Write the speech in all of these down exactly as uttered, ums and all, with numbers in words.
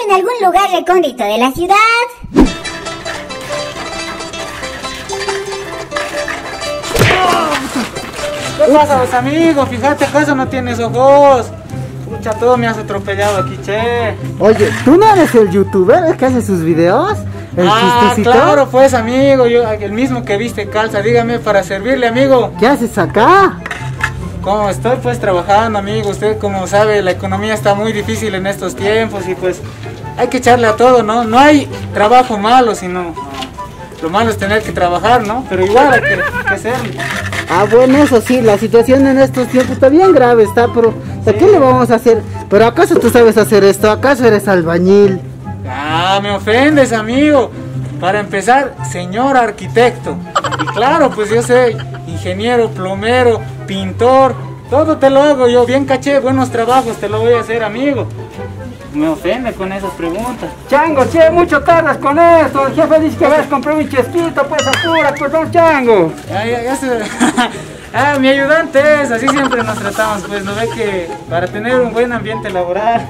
en algún lugar recóndito de la ciudad. ¿Qué pasa, vos, amigo? Fíjate, ¿acaso no tienes ojos? Pucha, todo me has atropellado aquí, che. Oye, ¿tú no eres el youtuber el que hace sus videos? ¿El Ah, chistecito? claro, pues, amigo, yo, el mismo que viste calza, dígame para servirle, amigo. ¿Qué haces acá? ¿Cómo estoy? Pues trabajando, amigo. Usted, como sabe, la economía está muy difícil en estos tiempos y pues hay que echarle a todo, ¿no? No hay trabajo malo, sino lo malo es tener que trabajar, ¿no? Pero igual hay que, que hacerlo. Ah, bueno, eso sí, la situación en estos tiempos está bien grave, está, pero ¿de qué le vamos a hacer? ¿Pero acaso tú sabes hacer esto? ¿Acaso eres albañil? Ah, me ofendes, amigo. Para empezar, señor arquitecto. Y claro, pues yo soy ingeniero, plomero, pintor. Todo te lo hago yo, bien caché, buenos trabajos te lo voy a hacer, amigo. Me ofende con esas preguntas. Chango, che, mucho tardas con esto. El jefe dice que vas a comprar un chesquito, pues apura, pues don Chango. Ya, ya, ya se... Ah, mi ayudante es, así siempre nos tratamos, pues no ve que para tener un buen ambiente laboral,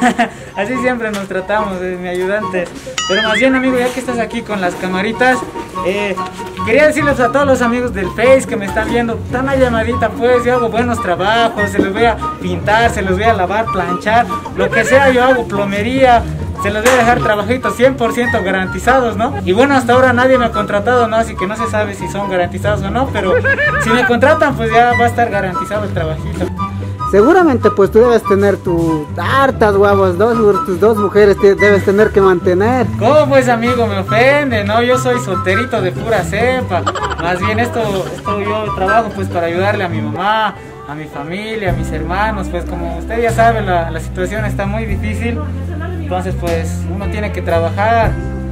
así siempre nos tratamos, es mi ayudante. Pero más bien, amigo, ya que estás aquí con las camaritas, eh, quería decirles a todos los amigos del Face que me están viendo, dan una llamadita, pues yo hago buenos trabajos, se los voy a pintar, se los voy a lavar, planchar, lo que sea, yo hago plomería. Se los voy a dejar trabajitos cien por ciento garantizados, ¿no? Y bueno, hasta ahora nadie me ha contratado, ¿no? Así que no se sabe si son garantizados o no, pero si me contratan, pues ya va a estar garantizado el trabajito. Seguramente pues tú debes tener tus hartas huevos, dos, tus dos mujeres te debes tener que mantener. ¿Cómo pues, amigo? Me ofende, ¿no? Yo soy solterito de pura cepa. Más bien esto, esto yo trabajo pues para ayudarle a mi mamá, a mi familia, a mis hermanos. Pues como usted ya sabe, la, la situación está muy difícil. Entonces pues uno tiene que trabajar.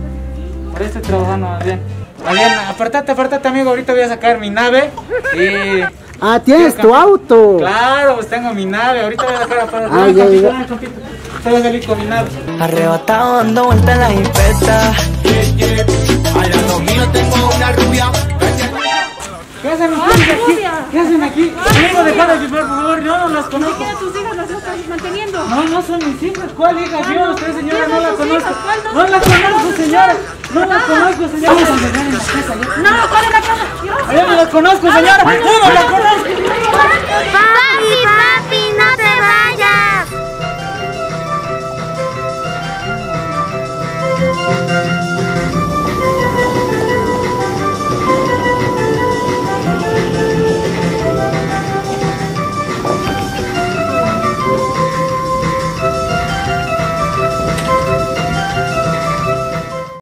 Por eso estoy trabajando más bien. Más bien, apartate, apartate, amigo. Ahorita voy a sacar mi nave y... Ah, ¿tienes tu auto? Claro, pues tengo mi nave. Ahorita voy a sacar aparte. Ah, ya, ya. Se va a salir con mi nave. Arrebatado dando vueltas en la jipeta. Al lado mío tengo una rubia. ¿Qué hacen ustedes aquí? ¿Qué hacen aquí? Amigo, déjame de por favor, yo no las conozco. ¿Quién tus hijas las estás manteniendo? No, no son mis hijas. ¿Cuál hija? Yo, usted, señora, no la conozco. ¿Cuál No la conozco, señora. No la conozco, señora. Vamos a llegar en la casa. No, ¿cuál es la casa? Yo no la conozco, señora. Yo no la conozco. Papi, papi.